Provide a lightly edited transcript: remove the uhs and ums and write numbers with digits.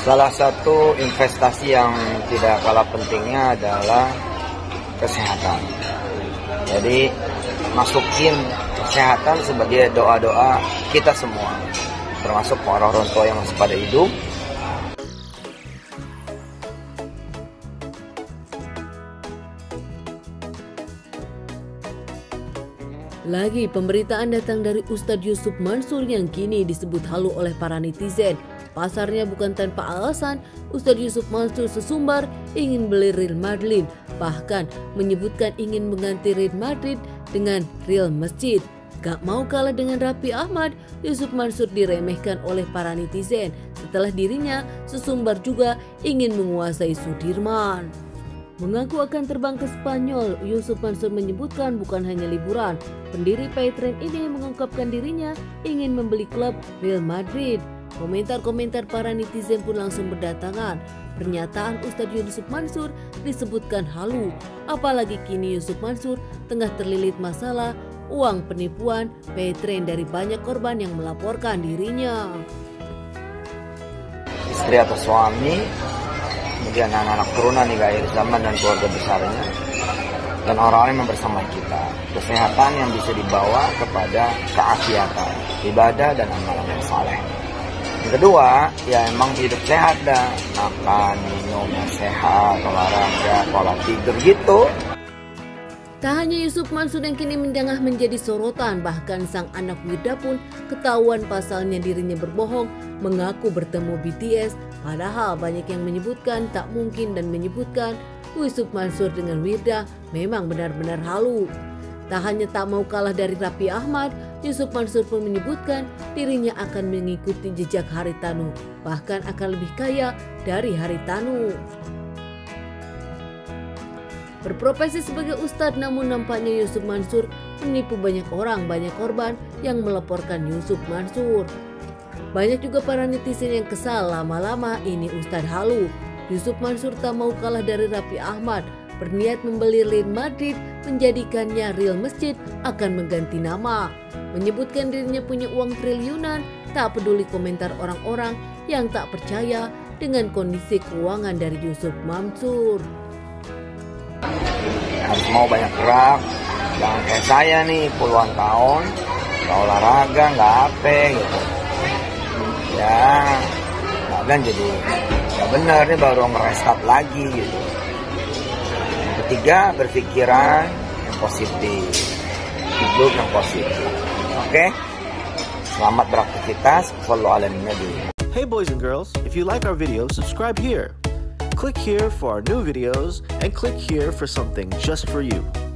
Salah satu investasi yang tidak kalah pentingnya adalah kesehatan. Jadi masukin kesehatan sebagai doa-doa kita semua, termasuk orang tua yang masih pada hidup. Lagi pemberitaan datang dari Ustadz Yusuf Mansur yang kini disebut halu oleh para netizen. Pasarnya bukan tanpa alasan, Ustadz Yusuf Mansur sesumbar ingin beli Real Madrid, bahkan menyebutkan ingin mengganti Real Madrid dengan Real Masjid. Gak mau kalah dengan Raffi Ahmad, Yusuf Mansur diremehkan oleh para netizen setelah dirinya sesumbar juga ingin menguasai Sudirman. Mengaku akan terbang ke Spanyol, Yusuf Mansur menyebutkan bukan hanya liburan. Pendiri Paytrain ini mengungkapkan dirinya ingin membeli klub Real Madrid. Komentar-komentar para netizen pun langsung berdatangan. Pernyataan Ustadz Yusuf Mansur disebutkan halu, apalagi kini Yusuf Mansur tengah terlilit masalah uang penipuan Paytrain dari banyak korban yang melaporkan dirinya. Istri atau suami, kemudian anak-anak turunan nih akhir zaman dan keluarga besarnya, dan orang-orang yang bersama kita. Kesehatan yang bisa dibawa kepada keafiatan, ibadah dan amalan yang saleh. Yang kedua, ya emang hidup sehat dah, makan, minum yang sehat, olahraga, pola tidur gitu. Tak hanya Yusuf Mansur yang kini menjengah menjadi sorotan, bahkan sang anak Wirda pun ketahuan pasalnya dirinya berbohong mengaku bertemu BTS, padahal banyak yang menyebutkan tak mungkin dan menyebutkan Yusuf Mansur dengan Wirda memang benar-benar halu. Tak hanya tak mau kalah dari Raffi Ahmad, Yusuf Mansur pun menyebutkan dirinya akan mengikuti jejak Haritanu, bahkan akan lebih kaya dari Haritanu. Berprofesi sebagai ustadz, namun nampaknya Yusuf Mansur menipu banyak orang, banyak korban yang melaporkan Yusuf Mansur. Banyak juga para netizen yang kesal, lama-lama ini ustadz halu. Yusuf Mansur tak mau kalah dari Raffi Ahmad, berniat membeli Real Madrid, menjadikannya Real Masjid, akan mengganti nama. Menyebutkan dirinya punya uang triliunan, tak peduli komentar orang-orang yang tak percaya dengan kondisi keuangan dari Yusuf Mansur. Harus mau banyak gerak, jangan kayak saya nih puluhan tahun nggak olahraga, nggak apa gitu. Ya, kan jadi ya benar nih baru ngerestart lagi gitu. Yang ketiga, berpikiran yang positif, hidup yang positif. Oke, selamat beraktivitas. Follow ala nabi. Hey boys and girls, if you like our video, subscribe here. Click here for our new videos and click here for something just for you.